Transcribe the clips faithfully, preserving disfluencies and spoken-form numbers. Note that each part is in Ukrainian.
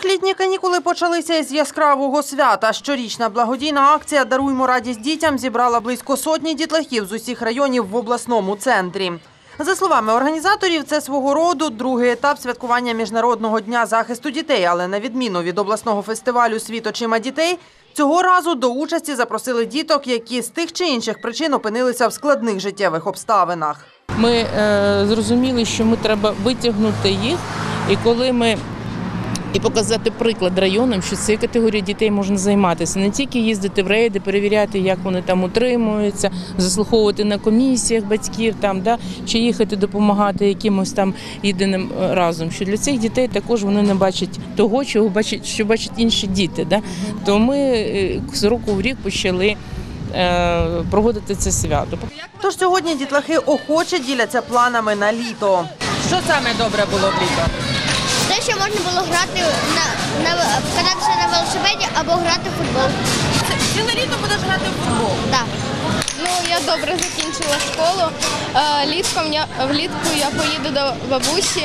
Їх літні канікули почалися із яскравого свята. Щорічна благодійна акція «Даруймо радість дітям» зібрала близько сотні дітлахів з усіх районів в обласному центрі. За словами організаторів, це свого роду другий етап святкування Міжнародного дня захисту дітей. Але на відміну від обласного фестивалю «Світ очима дітей», цього разу до участі запросили діток, які з тих чи інших причин опинилися в складних життєвих обставинах. Ми е, зрозуміли, що ми треба витягнути їх, і коли ми і показати приклад районам, що з цією категорією дітей можна займатися. Не тільки їздити в рейди, перевіряти, як вони там утримуються, заслуховувати на комісіях батьків, там, да, чи їхати допомагати якимось там єдиним разом. Що для цих дітей також вони не бачать того, чого бачать, що бачать інші діти. Да? То ми з року в рік почали проводити це свято. Тож сьогодні дітлахи охоче діляться планами на літо. Що саме добре було в літо? Те, що можна було грати, на, на, кататися на велосипеді або грати в футбол. Ціле літо будеш грати в футбол? Так. Ну, я добре закінчила школу. Літком я, влітку я поїду до бабусі.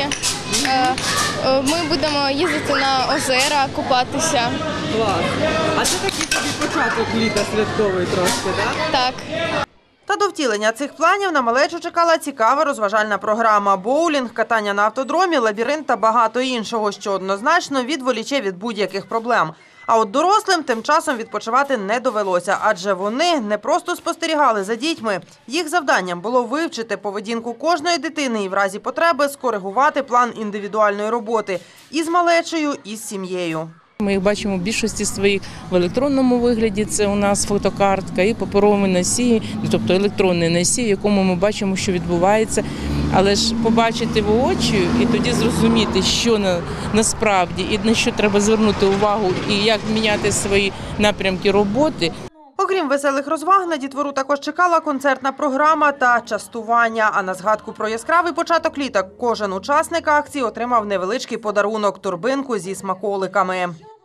Ми будемо їздити на озера, купатися. Клас. А це такий собі початок літа святковий трошки, так? Так. Та до втілення цих планів на малечу чекала цікава розважальна програма. Боулінг, катання на автодромі, лабіринт та багато іншого, що однозначно відволіче від будь-яких проблем. А от дорослим тим часом відпочивати не довелося, адже вони не просто спостерігали за дітьми. Їх завданням було вивчити поведінку кожної дитини і в разі потреби скоригувати план індивідуальної роботи і з малечею, і з сім'єю. Ми їх бачимо в більшості своїх в електронному вигляді, це у нас фотокартка і паперовий носій, тобто електронний носій, в якому ми бачимо, що відбувається. Але ж побачити в очі і тоді зрозуміти, що на, насправді і на що треба звернути увагу і як міняти свої напрямки роботи. Окрім веселих розваг, на дітвору також чекала концертна програма та частування. А на згадку про яскравий початок літа кожен учасник акції отримав невеличкий подарунок – торбинку зі смаколиками.